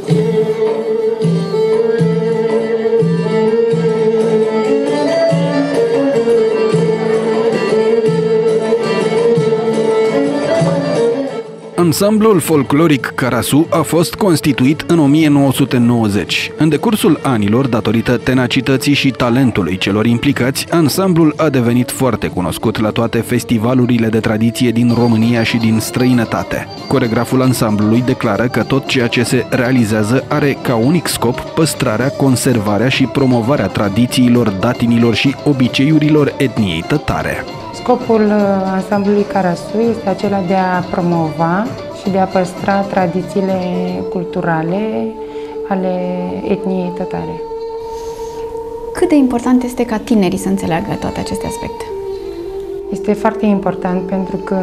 Ansamblul folcloric Carasu a fost constituit în 1990. În decursul anilor, datorită tenacității și talentului celor implicați, ansamblul a devenit foarte cunoscut la toate festivalurile de tradiție din România și din străinătate. Coregraful ansamblului declară că tot ceea ce se realizează are ca unic scop păstrarea, conservarea și promovarea tradițiilor, datinilor și obiceiurilor etniei tătare. Scopul ansamblului Carasu este acela de a promova și de a păstra tradițiile culturale ale etniei tătare. Cât de important este ca tinerii să înțeleagă toate aceste aspecte? Este foarte important pentru că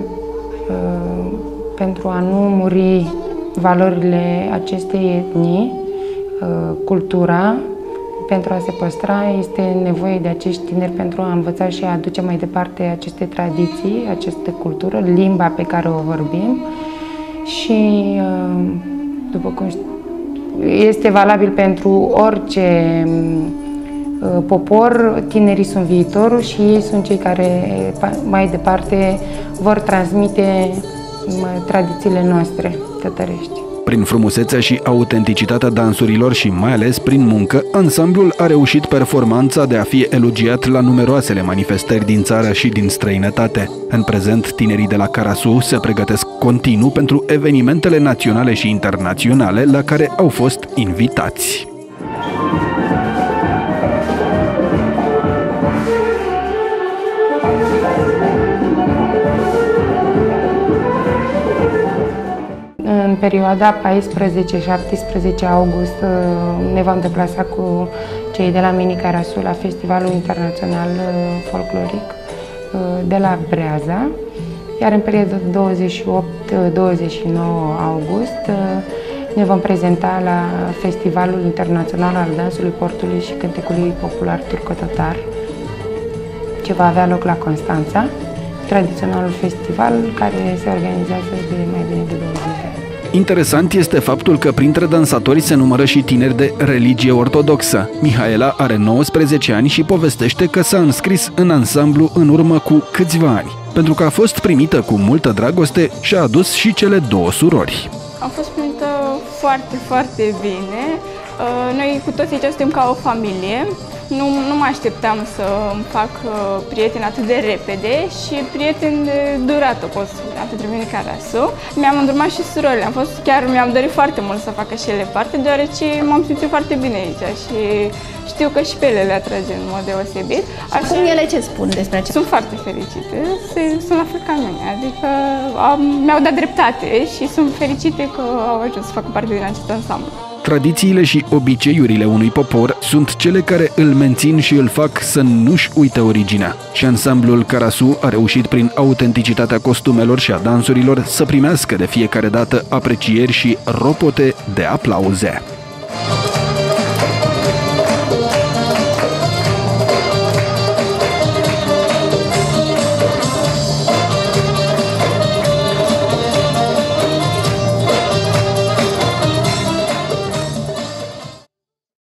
pentru a nu muri valorile acestei etnii, cultura, pentru a se păstra, este nevoie de acești tineri pentru a învăța și a aduce mai departe aceste tradiții, această cultură, limba pe care o vorbim și, după cum este valabil pentru orice popor, tinerii sunt viitorul și ei sunt cei care mai departe vor transmite tradițiile noastre tătărești. Prin frumusețea și autenticitatea dansurilor și mai ales prin muncă, ansamblul a reușit performanța de a fi elogiat la numeroasele manifestări din țară și din străinătate. În prezent, tinerii de la Carasu se pregătesc continuu pentru evenimentele naționale și internaționale la care au fost invitați. În perioada 14-17 august ne vom deplasa cu cei de la Mini Carasu la Festivalul Internațional Folcloric de la Breaza, iar în perioada 28-29 august ne vom prezenta la Festivalul Internațional al Dansului Portului și Cântecului Popular Turco-Tătar, ce va avea loc la Constanța, tradiționalul festival care se organizează de mai bine de 20 de ani. Interesant este faptul că printre dansatori se numără și tineri de religie ortodoxă. Mihaela are 19 ani și povestește că s-a înscris în ansamblu în urmă cu câțiva ani. Pentru că a fost primită cu multă dragoste, și-a adus și cele două surori. Am fost primită foarte, foarte bine. Noi cu toții suntem ca o familie. Nu mă așteptam să îmi fac prieteni atât de repede și prieteni de durată, pot spune, atât de Mini Carasu. Mi-am îndrumat și surorile, mi-am dorit foarte mult să facă și ele parte, deoarece m-am simțit foarte bine aici și știu că și pe ele le atrage în mod deosebit. Acum ele ce spun despre acest? Sunt foarte fericite, sunt la fel ca mine, adică mi-au dat dreptate și sunt fericite că au ajuns să facă parte din acest ansamblu. Tradițiile și obiceiurile unui popor sunt cele care îl mențin și îl fac să nu-și uite originea. Și ansamblul Carasu a reușit prin autenticitatea costumelor și a dansurilor să primească de fiecare dată aprecieri și ropote de aplauze.